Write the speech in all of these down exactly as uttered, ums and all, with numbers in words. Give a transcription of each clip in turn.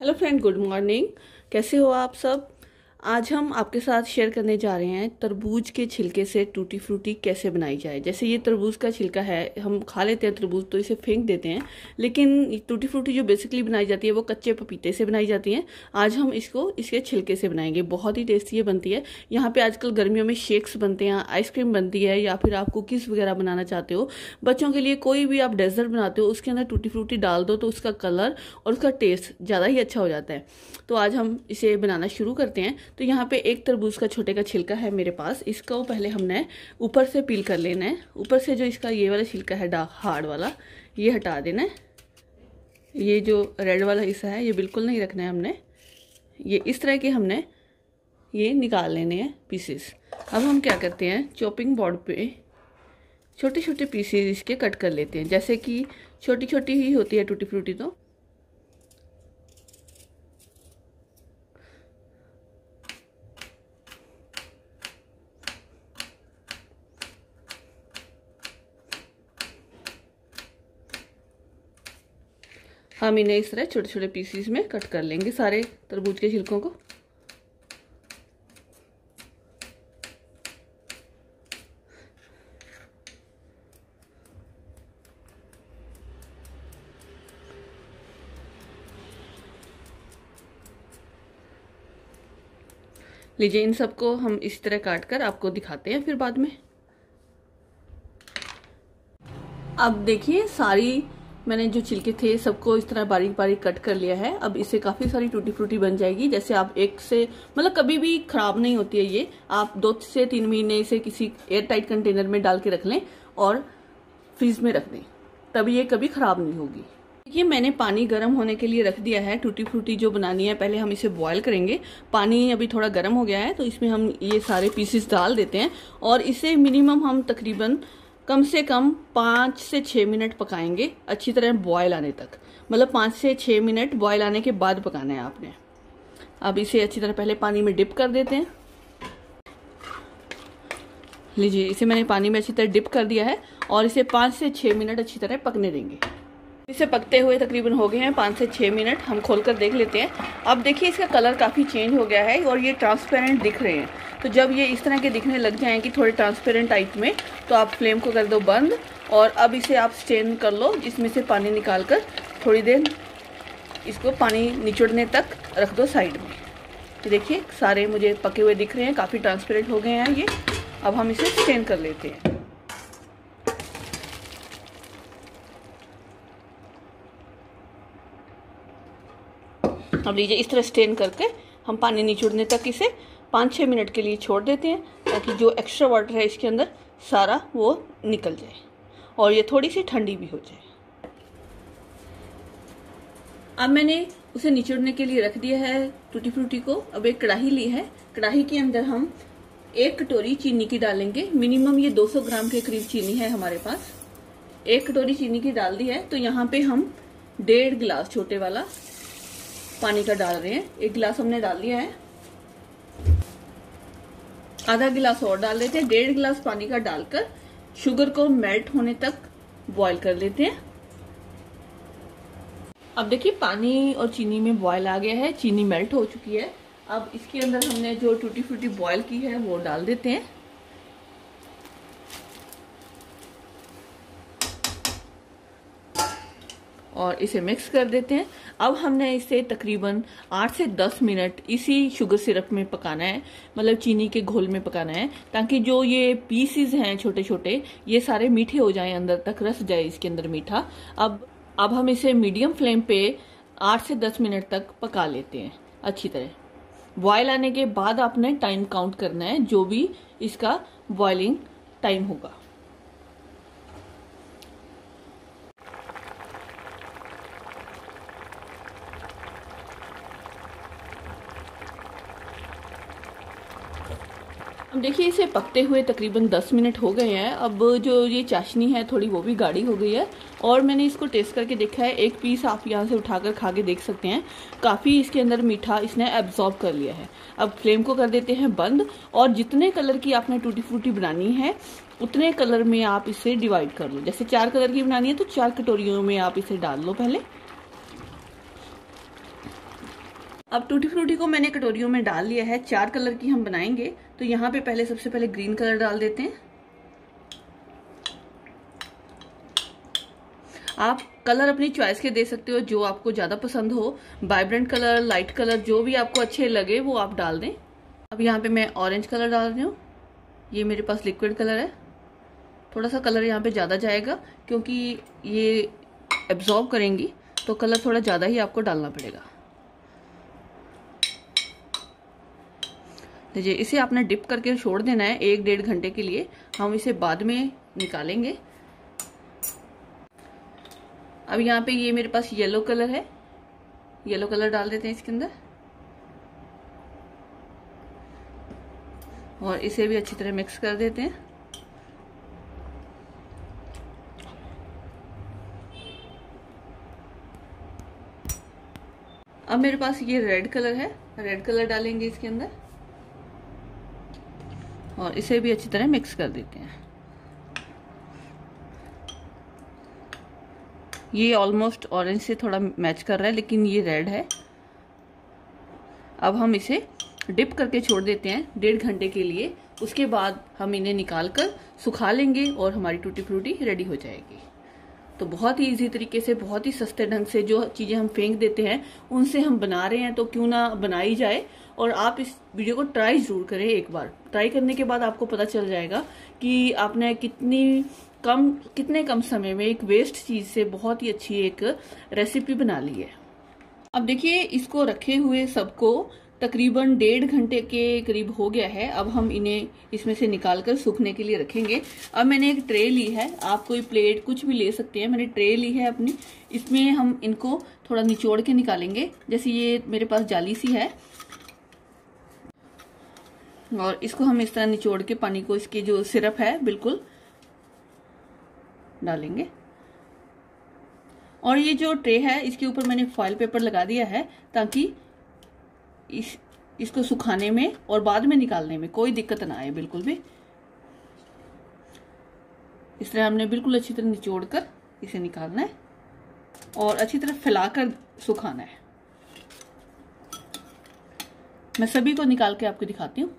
Hello friend, good morning. कैसे हो आप सब। आज हम आपके साथ शेयर करने जा रहे हैं तरबूज के छिलके से टूटी फ्रूटी कैसे बनाई जाए। जैसे ये तरबूज का छिलका है, हम खा लेते हैं तरबूज तो इसे फेंक देते हैं, लेकिन टूटी फ्रूटी जो बेसिकली बनाई जाती है वो कच्चे पपीते से बनाई जाती है। आज हम इसको इसके छिलके से बनाएंगे, बहुत ही टेस्टी ये बनती है। यहाँ पे आजकल गर्मियों में शेक्स बनते हैं, आइसक्रीम बनती है, या फिर आप कुकीज़ वगैरह बनाना चाहते हो बच्चों के लिए, कोई भी आप डेजर्ट बनाते हो उसके अंदर टूटी फ्रूटी डाल दो तो उसका कलर और उसका टेस्ट ज़्यादा ही अच्छा हो जाता है। तो आज हम इसे बनाना शुरू करते हैं। तो यहाँ पे एक तरबूज का छोटे का छिलका है मेरे पास, इसको पहले हमने ऊपर से पील कर लेना है। ऊपर से जो इसका ये वाला छिलका है डा हार्ड वाला, ये हटा देना है। ये जो रेड वाला हिस्सा है ये बिल्कुल नहीं रखना है हमने, ये इस तरह के हमने ये निकाल लेने हैं पीसेस। अब हम क्या करते हैं, चॉपिंग बोर्ड पे छोटे छोटे पीसेस इसके कट कर लेते हैं। जैसे कि छोटी छोटी ही होती है टूटी फ्रूटी, तो हम इन्हें इस तरह छोटे छोटे पीसीस में कट कर लेंगे सारे तरबूज के छिलकों को। लीजिए, इन सबको हम इस तरह काट कर आपको दिखाते हैं फिर बाद में। अब देखिए, सारी मैंने जो छिलके थे सबको इस तरह बारीक बारीक कट कर लिया है। अब इससे काफी सारी टूटी फ्रूटी बन जाएगी। जैसे आप एक से मतलब कभी भी खराब नहीं होती है ये, आप दो से तीन महीने इसे किसी एयर टाइट कंटेनर में डाल के रख लें और फ्रीज में रख दें, तभी ये कभी खराब नहीं होगी। ये मैंने पानी गर्म होने के लिए रख दिया है। टूटी फ्रूटी जो बनानी है पहले हम इसे बॉयल करेंगे। पानी अभी थोड़ा गर्म हो गया है तो इसमें हम ये सारे पीसेस डाल देते हैं और इसे मिनिमम हम तकरीबन कम से कम पाँच से छः मिनट पकाएंगे, अच्छी तरह बॉयल आने तक। मतलब पाँच से छः मिनट बॉयल आने के बाद पकाना है आपने। अब इसे अच्छी तरह पहले पानी में डिप कर देते हैं। लीजिए, इसे मैंने पानी में अच्छी तरह डिप कर दिया है और इसे पाँच से छः मिनट अच्छी तरह पकने देंगे। इसे पकते हुए तकरीबन हो गए हैं पाँच से छः मिनट। हम खोलकर देख लेते हैं। अब देखिए, इसका कलर काफ़ी चेंज हो गया है और ये ट्रांसपेरेंट दिख रहे हैं। तो जब ये इस तरह के दिखने लग जाएं कि थोड़े ट्रांसपेरेंट टाइप में, तो आप फ्लेम को कर दो बंद और अब इसे आप स्ट्रेन कर लो। इसमें से पानी निकाल कर थोड़ी देर इसको पानी निचोड़ने तक रख दो साइड में। तो देखिए, सारे मुझे पके हुए दिख रहे हैं, काफ़ी ट्रांसपेरेंट हो गए हैं ये। अब हम इसे स्ट्रेन कर लेते हैं। अब लीजिए, इस तरह स्ट्रेन करके हम पानी निचोड़ने तक इसे पाँच छः मिनट के लिए छोड़ देते हैं, ताकि जो एक्स्ट्रा वाटर है इसके अंदर सारा वो निकल जाए और ये थोड़ी सी ठंडी भी हो जाए। अब मैंने उसे निचोड़ने के लिए रख दिया है टूटी फ्रूटी को। अब एक कढ़ाई ली है, कढ़ाई के अंदर हम एक कटोरी चीनी की डालेंगे। मिनिमम ये दो सौ ग्राम के करीब चीनी है हमारे पास। एक कटोरी चीनी की डाल दी है। तो यहाँ पे हम डेढ़ गिलास छोटे वाला पानी का डाल रहे हैं। एक गिलास हमने डाल दिया है, आधा गिलास और डाल देते हैं। डेढ़ गिलास पानी का डालकर शुगर को मेल्ट होने तक बॉईल कर लेते हैं। अब देखिए, पानी और चीनी में बॉईल आ गया है, चीनी मेल्ट हो चुकी है। अब इसके अंदर हमने जो टूटी फ्रूटी बॉईल की है वो डाल देते हैं। और इसे मिक्स कर देते हैं। अब हमने इसे तकरीबन आठ से दस मिनट इसी शुगर सिरप में पकाना है, मतलब चीनी के घोल में पकाना है, ताकि जो ये पीसेस हैं छोटे छोटे ये सारे मीठे हो जाएं, अंदर तक रस जाए इसके अंदर मीठा। अब अब हम इसे मीडियम फ्लेम पे आठ से दस मिनट तक पका लेते हैं अच्छी तरह। बॉयल आने के बाद आपने टाइम काउंट करना है, जो भी इसका बॉइलिंग टाइम होगा। अब देखिए, इसे पकते हुए तकरीबन दस मिनट हो गए हैं। अब जो ये चाशनी है थोड़ी वो भी गाढ़ी हो गई है और मैंने इसको टेस्ट करके देखा है। एक पीस आप यहाँ से उठाकर खा के देख सकते हैं, काफ़ी इसके अंदर मीठा इसने एब्जॉर्ब कर लिया है। अब फ्लेम को कर देते हैं बंद और जितने कलर की आपने टूटी फ्रूटी बनानी है उतने कलर में आप इसे डिवाइड कर लो। जैसे चार कलर की बनानी है तो चार कटोरियों में आप इसे डाल लो पहले। अब टूटी फ्रूटी को मैंने कटोरियों में डाल लिया है। चार कलर की हम बनाएंगे, तो यहाँ पे पहले सबसे पहले ग्रीन कलर डाल देते हैं। आप कलर अपनी चॉइस के दे सकते हो, जो आपको ज्यादा पसंद हो। वाइब्रेंट कलर, लाइट कलर, जो भी आपको अच्छे लगे वो आप डाल दें। अब यहाँ पे मैं ऑरेंज कलर डाल रही हूँ। ये मेरे पास लिक्विड कलर है। थोड़ा सा कलर यहाँ पे ज़्यादा जाएगा क्योंकि ये एब्जॉर्ब करेंगी, तो कलर थोड़ा ज़्यादा ही आपको डालना पड़ेगा। देखिए, इसे आपने डिप करके छोड़ देना है एक डेढ़ घंटे के लिए। हम इसे बाद में निकालेंगे। अब यहाँ पे ये मेरे पास येलो कलर है। येलो कलर डाल देते हैं इसके अंदर और इसे भी अच्छी तरह मिक्स कर देते हैं। अब मेरे पास ये रेड कलर है। रेड कलर डालेंगे इसके अंदर और इसे भी अच्छी तरह मिक्स कर देते हैं। ये ऑलमोस्ट ऑरेंज से थोड़ा मैच कर रहा है, लेकिन ये रेड है। अब हम इसे डिप करके छोड़ देते हैं डेढ़ घंटे के लिए। उसके बाद हम इन्हें निकाल कर सुखा लेंगे और हमारी टूटी फ्रूटी रेडी हो जाएगी। तो बहुत ही इजी तरीके से, बहुत ही सस्ते ढंग से जो चीजें हम फेंक देते हैं उनसे हम बना रहे हैं, तो क्यों ना बनाई जाए। और आप इस वीडियो को ट्राई जरूर करें। एक बार ट्राई करने के बाद आपको पता चल जाएगा कि आपने कितनी कम कितने कम समय में एक वेस्ट चीज से बहुत ही अच्छी एक रेसिपी बना ली है। अब देखिए, इसको रखे हुए सबको तकरीबन डेढ़ घंटे के करीब हो गया है। अब हम इन्हें इसमें से निकाल कर सूखने के लिए रखेंगे। अब मैंने एक ट्रे ली है, आप कोई प्लेट कुछ भी ले सकते हैं। मैंने ट्रे ली है अपनी, इसमें हम इनको थोड़ा निचोड़ के निकालेंगे। जैसे ये मेरे पास जाली सी है और इसको हम इस तरह निचोड़ के पानी को, इसकी जो सिरप है बिल्कुल डालेंगे। और ये जो ट्रे है इसके ऊपर मैंने फॉइल पेपर लगा दिया है ताकि इस इसको सुखाने में और बाद में निकालने में कोई दिक्कत ना आए बिल्कुल भी। इस तरह हमने बिल्कुल अच्छी तरह निचोड़ कर इसे निकालना है और अच्छी तरह फैलाकर सुखाना है। मैं सभी को निकाल के आपको दिखाती हूँ।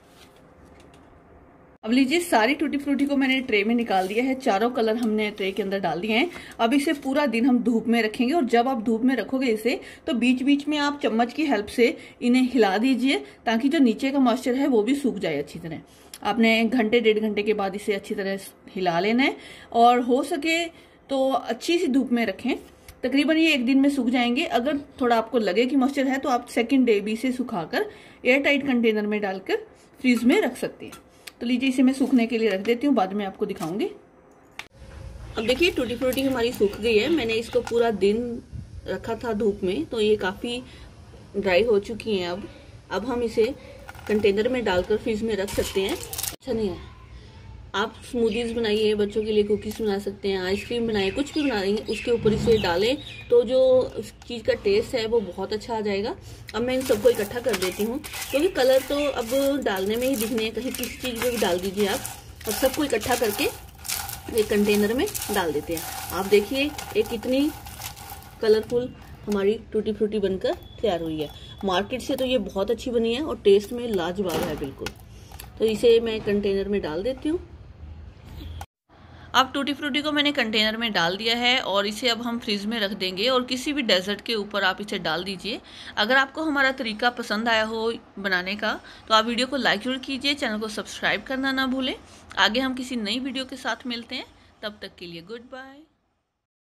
अब लीजिए, सारी टूटी फ्रूटी को मैंने ट्रे में निकाल दिया है। चारों कलर हमने ट्रे के अंदर डाल दिए हैं। अब इसे पूरा दिन हम धूप में रखेंगे और जब आप धूप में रखोगे इसे, तो बीच बीच में आप चम्मच की हेल्प से इन्हें हिला दीजिए ताकि जो नीचे का मॉइस्चर है वो भी सूख जाए अच्छी तरह। आपने घंटे डेढ़ घंटे के बाद इसे अच्छी तरह हिला लेना है और हो सके तो अच्छी सी धूप में रखें। तकरीबन ये एक दिन में सूख जाएंगे। अगर थोड़ा आपको लगे कि मॉइस्चर है तो आप सेकेंड डे भी इसे सुखाकर एयर टाइट कंटेनर में डालकर फ्रीज में रख सकते हैं। तो लीजिए, इसे मैं सूखने के लिए रख देती हूँ, बाद में आपको दिखाऊंगी। अब देखिए, टूटी फ्रूटी हमारी सूख गई है। मैंने इसको पूरा दिन रखा था धूप में, तो ये काफी ड्राई हो चुकी हैं। अब अब हम इसे कंटेनर में डालकर फ्रीज में रख सकते हैं। अच्छा नहीं है, आप स्मूदीज बनाइए, बच्चों के लिए कुकीज बना सकते हैं, आइसक्रीम बनाइए, कुछ भी बना देंगे, उसके ऊपर इसे डालें तो जो उस चीज़ का टेस्ट है वो बहुत अच्छा आ जाएगा। अब मैं इन सबको इकट्ठा कर देती हूँ क्योंकि कलर तो अब डालने में ही दिखने हैं, कहीं किसी चीज़ में भी डाल दीजिए आप। अब सबको इकट्ठा करके एक कंटेनर में डाल देते हैं। आप देखिए, एक कितनी कलरफुल हमारी टूटी फ्रूटी बनकर तैयार हुई है। मार्केट से तो ये बहुत अच्छी बनी है और टेस्ट में लाजवाब है बिल्कुल। तो इसे मैं कंटेनर में डाल देती हूँ। अब टूटी फ्रूटी को मैंने कंटेनर में डाल दिया है और इसे अब हम फ्रिज में रख देंगे और किसी भी डेजर्ट के ऊपर आप इसे डाल दीजिए। अगर आपको हमारा तरीका पसंद आया हो बनाने का तो आप वीडियो को लाइक जरूर कीजिए, चैनल को सब्सक्राइब करना ना भूलें। आगे हम किसी नई वीडियो के साथ मिलते हैं, तब तक के लिए गुड बाय।